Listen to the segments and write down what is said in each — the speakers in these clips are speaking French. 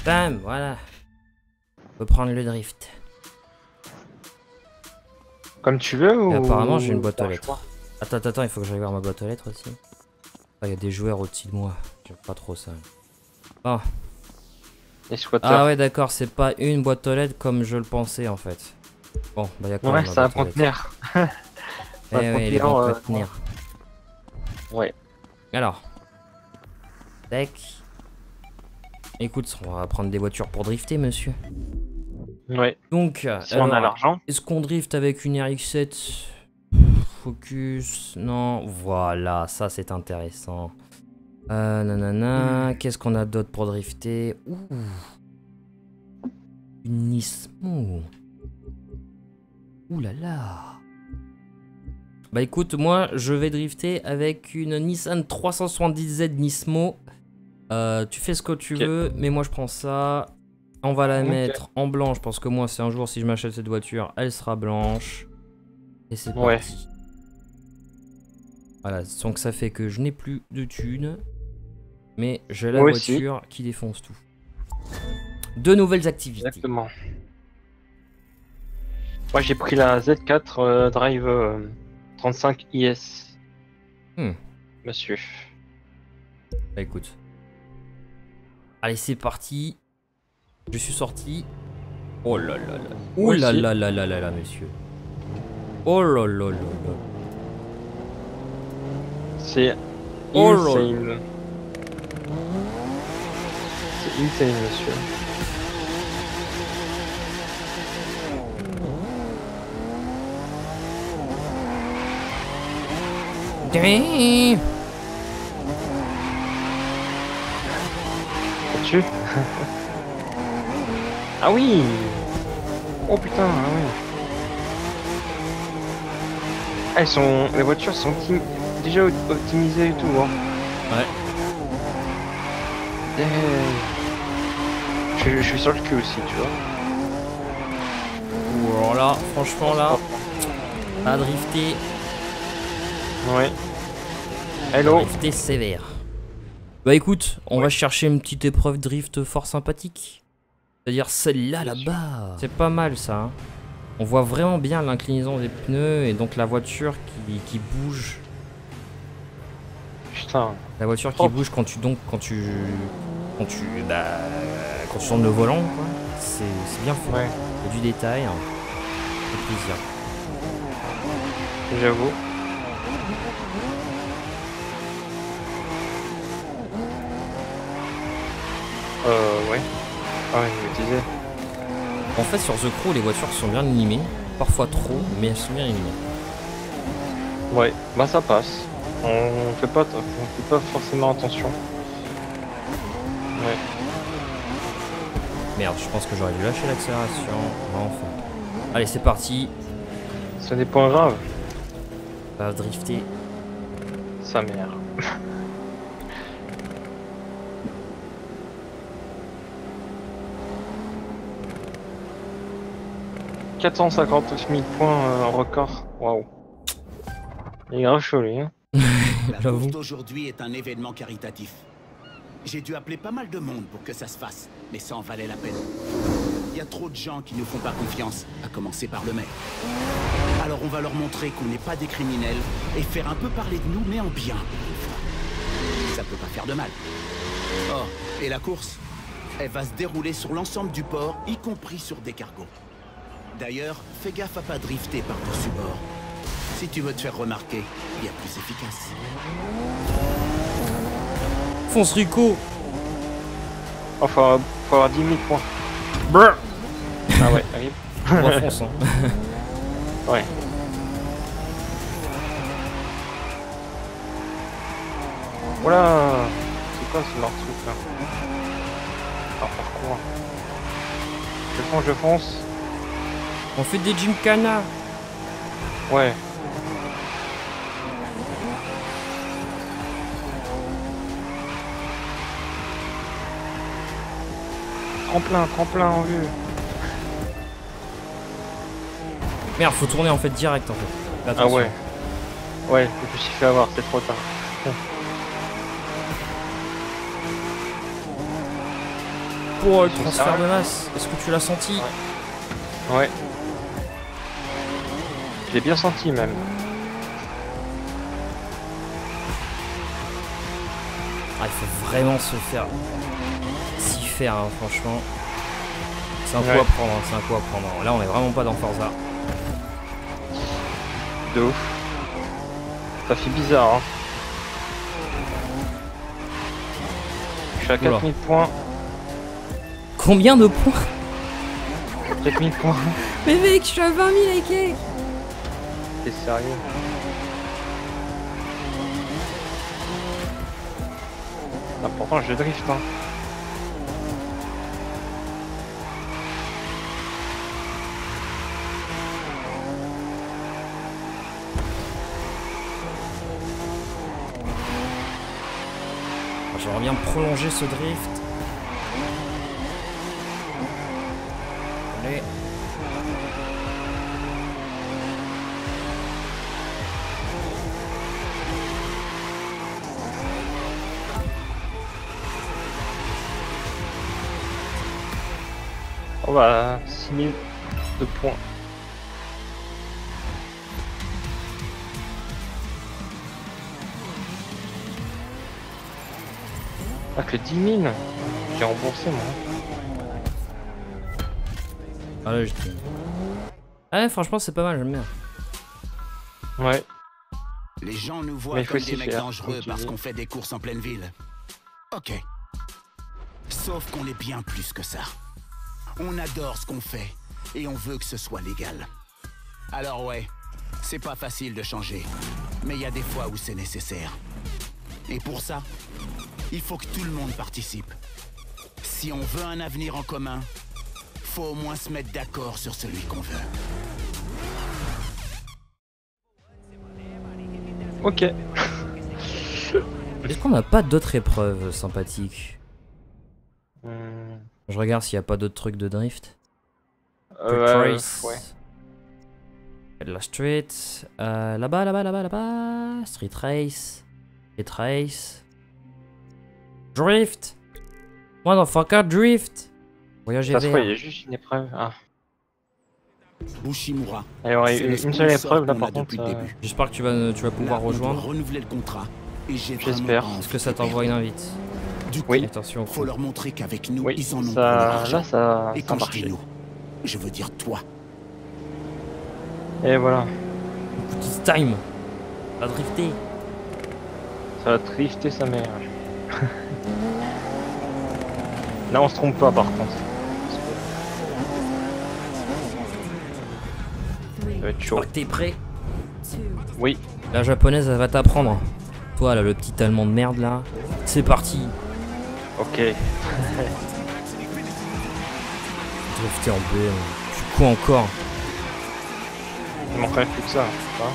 Bam, voilà. On peut prendre le drift. Comme tu veux ou... Et apparemment j'ai une boîte aux T'as le lettres. choix. Attends, il faut que j'aille voir ma boîte aux lettres aussi. Ah, il y a des joueurs au-dessus de moi. J'aime pas trop ça. Oh. Les squatters. Ah ouais d'accord, c'est pas une boîte aux lettres comme je le pensais en fait. Bon, bah y'a quoi Ouais, dans ma c'est un boîte aux lettres? conteneur. Eh ouais, les bons conteneurs. Ouais. Alors. Tac. Écoute, on va prendre des voitures pour drifter, monsieur. Ouais. Donc, Si on a alors, l'argent. est-ce qu'on drift avec une RX-7? Focus, non. Voilà, ça c'est intéressant. Nanana, qu'est-ce qu'on a d'autre pour drifter? Ouh. Une Nismo. Ouh là là. Bah écoute, moi je vais drifter avec une Nissan 370Z Nismo. Tu fais ce que tu veux, mais moi je prends ça. On va la mettre en blanche parce que moi, c'est un jour si je m'achète cette voiture, elle sera blanche. Et c'est parti. Voilà, sans que ça fait que je n'ai plus de thunes. Mais j'ai la voiture qui défonce tout. Deux nouvelles activités. Exactement. Moi j'ai pris la Z4 Drive 35 IS. Monsieur. Bah écoute. Allez, c'est parti. Je suis sorti. Oh là là là. Oh là là là là là là, monsieur. Oh là là là là. C'est insane. C'est insane, monsieur. Damn. Tu Ah oui. Oh putain, ah oui. Ah, les voitures sont déjà optimisées et tout, hein. Ouais. Je suis sur le cul aussi, tu vois. Ou alors là, franchement là, à drifter. Ouais. Hello. Drifter sévère. Bah écoute, on va chercher une petite épreuve drift fort sympathique. C'est-à-dire celle-là là-bas. C'est pas mal ça. Hein. On voit vraiment bien l'inclinaison des pneus et donc la voiture qui bouge. Putain. La voiture qui bouge quand tu tournes le volant, quoi. C'est bien fait. Ouais. Il y a du détail. Hein. C'est plaisir. J'avoue. Ouais. Ah ouais, je me disais. En fait, sur The Crew, les voitures sont bien animées. Parfois trop, mais elles sont bien animées. Ouais, bah ça passe. On fait pas forcément attention. Ouais. Merde, je pense que j'aurais dû lâcher l'accélération. Enfin. Allez, c'est parti. C'est des points graves. Ça va drifter. Sa mère. 459 000 points record. Waouh. Il est grave chaud lui. Hein. La course d'aujourd'hui est un événement caritatif. J'ai dû appeler pas mal de monde pour que ça se fasse, mais ça en valait la peine. Il y a trop de gens qui nous font pas confiance, à commencer par le maire. Alors on va leur montrer qu'on n'est pas des criminels et faire un peu parler de nous, mais en bien. Ça peut pas faire de mal. Oh, et la course, elle va se dérouler sur l'ensemble du port, y compris sur des cargos. D'ailleurs, fais gaffe à pas drifter par-dessus bord. Si tu veux te faire remarquer, il y a plus efficace. Fonce Rico. Oh, faut avoir 10 000 points. Brr. Ah ouais, arrive. On va fonce, hein. Ouais. Voilà. C'est quoi ce leur truc là? Alors parcours. Je fonce. On fait des gymkhana. Ouais. Tremplin en vue. Merde, faut tourner en fait direct en fait. Attention. Ah ouais. Ouais, je me suis fait avoir, c'est trop tard. pour le transfert de masse. Est-ce que tu l'as senti? Ouais. Je l'ai bien senti même. Ah, il faut vraiment se faire s'y faire, hein, franchement. C'est un coup à prendre, hein, c'est un coup à prendre. Là, on est vraiment pas dans Forza. De ouf. Ça fait bizarre, hein. Je suis à 4000 points. Combien de points? 4000 points. Mais mec, je suis à 20 000 avec. T'es sérieux? Ah, pourtant je drift, hein. J'aimerais bien prolonger ce drift. Allez. Oh bah, 6000 de points. Ah, que 10 000. J'ai remboursé moi. Ah là, j'étais. Ah ouais, franchement, c'est pas mal, j'aime bien. Ouais. Les gens nous voient Mais faut comme s'y des mecs faire, dangereux comme tu parce dis. qu'on fait des courses en pleine ville. Ok. Sauf qu'on est bien plus que ça. On adore ce qu'on fait et on veut que ce soit légal. Alors ouais, c'est pas facile de changer, mais il y a des fois où c'est nécessaire. Et pour ça, il faut que tout le monde participe. Si on veut un avenir en commun, faut au moins se mettre d'accord sur celui qu'on veut. Ok. Est-ce qu'on n'a pas d'autres épreuves sympathiques? Je regarde s'il n'y a pas d'autres trucs de drift. Race. Ouais. La street. Là-bas, là-bas, là-bas, là-bas. Street race. Street race. Drift. Motherfucker, drift. Voyager Ça se voit, il y vers. a juste une épreuve. Ah. Bushimura. Il y aurait C'est le une seule sponsor épreuve là qu'on par a contre. depuis le début. J'espère que tu vas pouvoir Là, on doit rejoindre. renouveler le contrat. Et j'ai J'espère. vraiment Est-ce que ça t'envoie une invite? Du coup, Oui. Attention. faut leur montrer qu'avec nous, Oui, ils en ont pour ça, leur argent. là ça, Et ça quand je dis marchait. nous, je veux dire toi. Et voilà. It's time. Va drifter. Ça va drifter sa mère. Là on se trompe pas par contre. Ça va être chaud. T'es prêt? Oui. La japonaise, elle va t'apprendre. Toi, là, le petit allemand de merde, là. C'est parti. Ok. Drifter en B. Du coup, encore. Il manquerait plus que ça. Hein.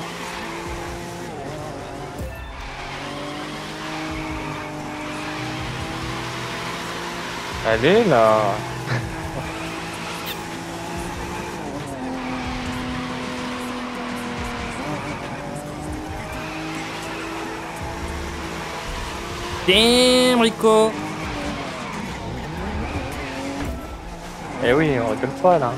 Allez là. Damn, Rico. Eh oui, on rigole pas là.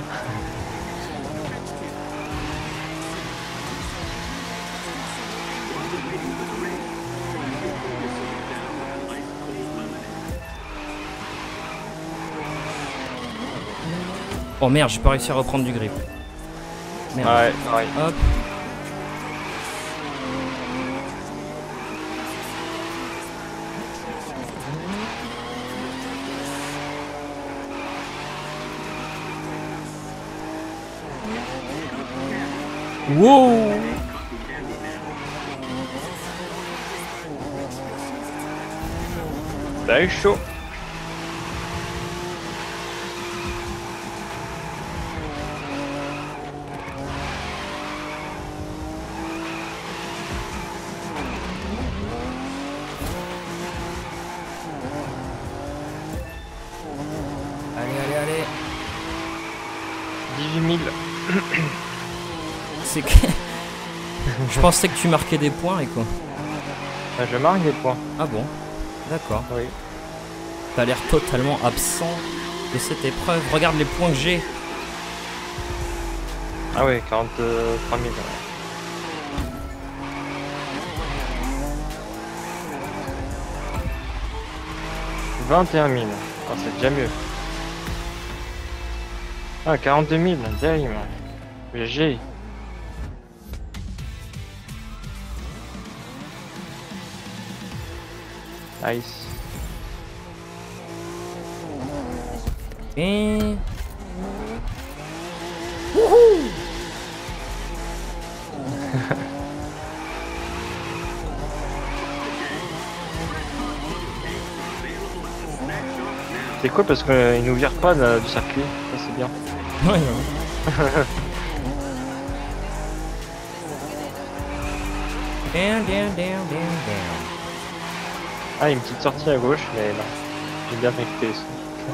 Oh merde, j'ai pas réussi à reprendre du grip. Merde. Ouais, ouais. Hop. Wow. Là, eu chaud. Allez, allez, allez. 18 000. C'est que... Je pensais que tu marquais des points et quoi. Je marque des points. Ah bon? D'accord. Oui. T'as l'air totalement absent de cette épreuve. Regarde les points que j'ai. Ah ouais, 43 000. Ouais. 21 000. Oh, c'est déjà mieux. Ah, 42 000. Damn. GG. Nice. Et... C'est cool parce qu'il nous vire pas du circuit. Ça, c'est bien. Ouais, down, down, down, down. Ah, une petite sortie à gauche, mais non. J'ai bien mérité ça.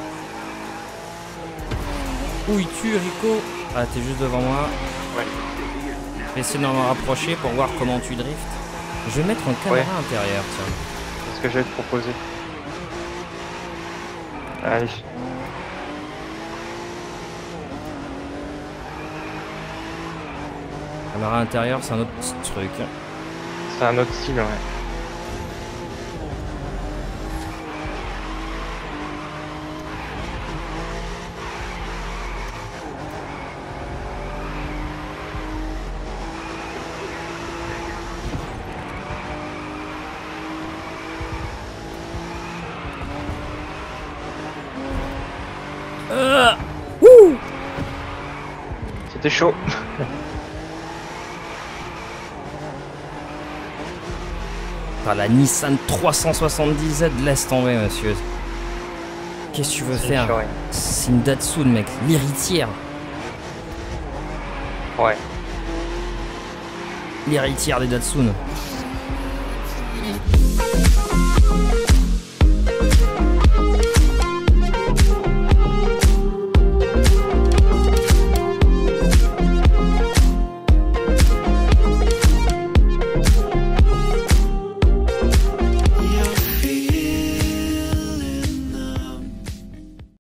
Où il tue, Rico? Ah, t'es juste devant moi. Ouais. Je vais essayer de m'en rapprocher pour voir comment tu driftes. Je vais mettre un caméra intérieur, tiens. C'est ce que j'allais te proposer. Allez. Caméra intérieure, c'est un autre truc. C'est un autre style, ouais. Wouh! C'était chaud. Ah, la Nissan 370Z, laisse tomber, monsieur. Qu'est-ce que tu veux faire? chaud, ouais. C'est une Datsun, mec. L'héritière. Ouais. L'héritière des Datsun.